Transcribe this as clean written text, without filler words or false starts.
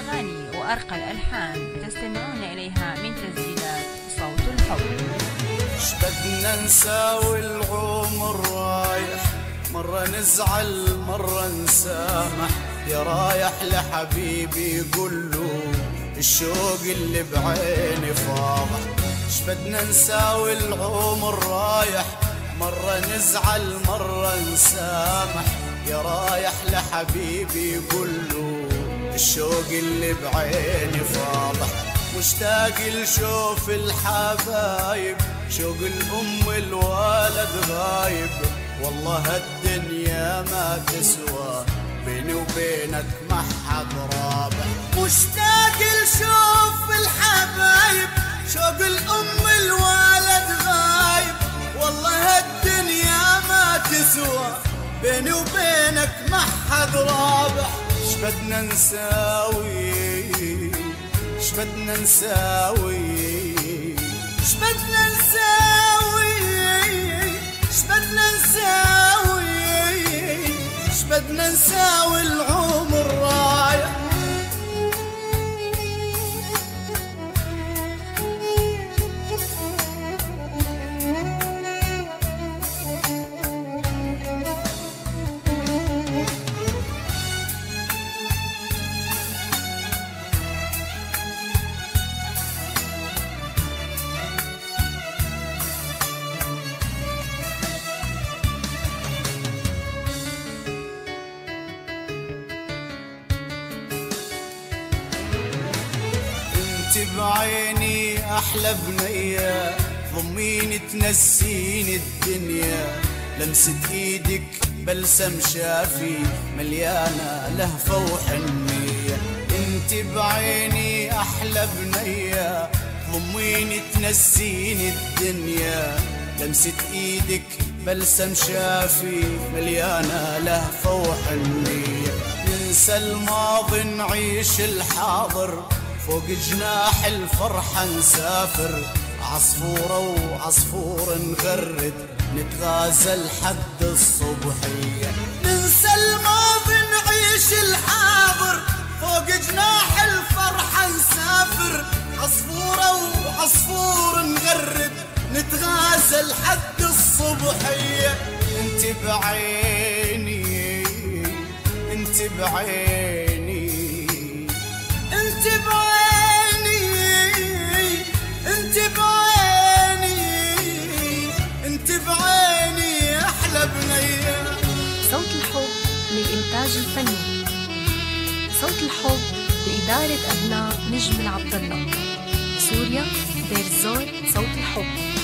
الأغاني وأرقى الألحان تستمعون إليها من تسجيلات صوت الحب. شبدنا نساوي العمر رايح، مرة نزعل مرة نسامح، يا رايح لحبيبي قوله الشوق اللي بعيني فاضح. شبدنا نساوي العمر رايح، مرة نزعل مرة نسامح، يا رايح لحبيبي قوله الشوق اللي بعيني فاضح. مشتاق لشوف الحبايب، شوق الأم الولد غايب، والله هالدنيا ما تسوى بيني وبينك ما حد رابح. مشتاق لشوف الحبايب، شوق الأم الولد غايب، والله هالدنيا ما تسوى بيني وبينك ما حد رابح. شبدنا نساوي شبدنا نساوي شبدنا نساوي شبدنا نساوي شبدنا نساوي العمر رايح. انت بعيني احلى بنيه، ضميني تنسيني الدنيا، لمسة ايدك بلسم شافي مليانه لهفه وحنيه. انت بعيني احلى بنيه، ضميني تنسيني الدنيا، لمسة ايدك بلسم شافي مليانه لهفه وحنيه. ننسى الماضي نعيش الحاضر، فوق جناح الفرحة نسافر، عصفورة وعصفور نغرد نتغازل حد الصبحية. ننسى الماضي نعيش الحاضر، فوق جناح الفرحة نسافر، عصفورة وعصفور نغرد نتغازل حد الصبحية. انت بعيني انت بعيني انت بعيني انت بعيني انت بعيني احلى بنيه. صوت الحب للإنتاج الفني، صوت الحب بإدارة أبناء نجم العبد الله، سوريا، دير الزور. صوت الحب.